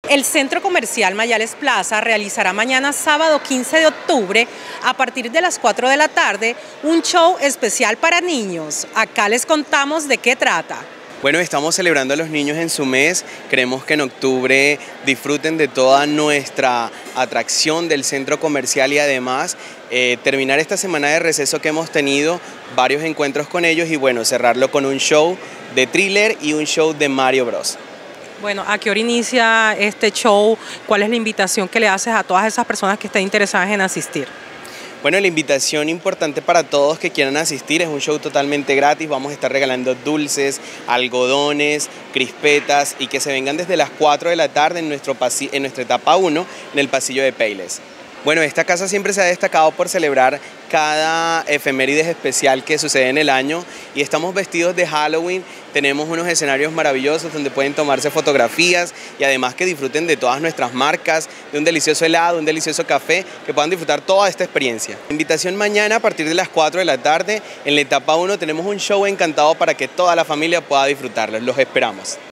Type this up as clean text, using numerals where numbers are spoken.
El Centro Comercial Mayales Plaza realizará mañana sábado 15 de octubre a partir de las 4 de la tarde un show especial para niños. Acá les contamos de qué trata. Bueno, estamos celebrando a los niños en su mes. Queremos que en octubre disfruten de toda nuestra atracción del centro comercial y además terminar esta semana de receso que hemos tenido, varios encuentros con ellos y bueno, cerrarlo con un show de Thriller y un show de Mario Bros. Bueno, ¿a qué hora inicia este show? ¿Cuál es la invitación que le haces a todas esas personas que estén interesadas en asistir? Bueno, la invitación importante para todos que quieran asistir es un show totalmente gratis. Vamos a estar regalando dulces, algodones, crispetas y que se vengan desde las 4 de la tarde en nuestra etapa 1 en el pasillo de Payless. Bueno, esta casa siempre se ha destacado por celebrar cada efemérides especial que sucede en el año y estamos vestidos de Halloween, tenemos unos escenarios maravillosos donde pueden tomarse fotografías y además que disfruten de todas nuestras marcas, de un delicioso helado, un delicioso café, que puedan disfrutar toda esta experiencia. Invitación mañana a partir de las 4 de la tarde, en la etapa 1 tenemos un show encantado para que toda la familia pueda disfrutarlo, los esperamos.